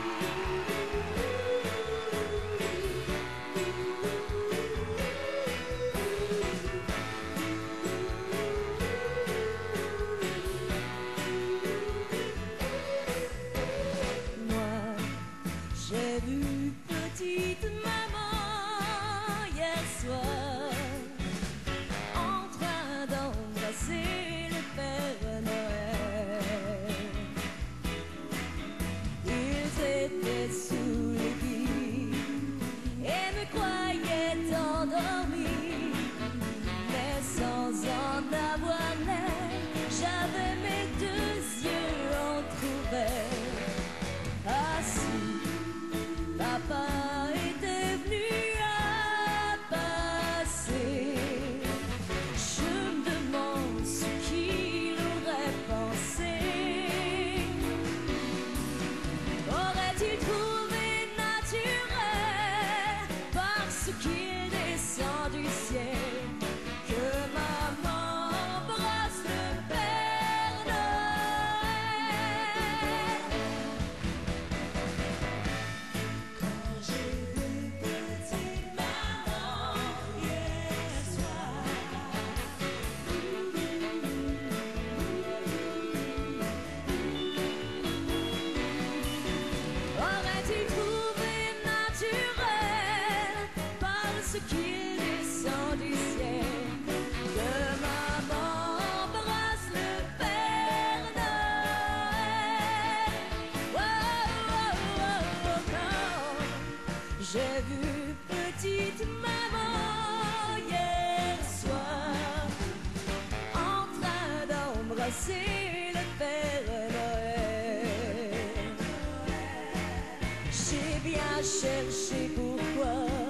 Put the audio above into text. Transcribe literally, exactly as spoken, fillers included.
J'ai vu petite maman hier soir en train d'embrasser le Père Noël. Ils étaient sous les lits et me croyaient endormi, mais sans en avoir l'air, j'avais mes deux yeux entrouverts. Assis, papa était venu à passer. Je me demande ce qu'il aurait pensé. Aurait-il trouvé naturel, parce qu'il descend du ciel, que maman embrasse le Père Noël? Qu'il descend du ciel, que maman embrasse le Père Noël. Oh, oh, oh, oh, quand j'ai vu petite maman hier soir en train d'embrasser le Père Noël, j'ai bien cherché pourquoi.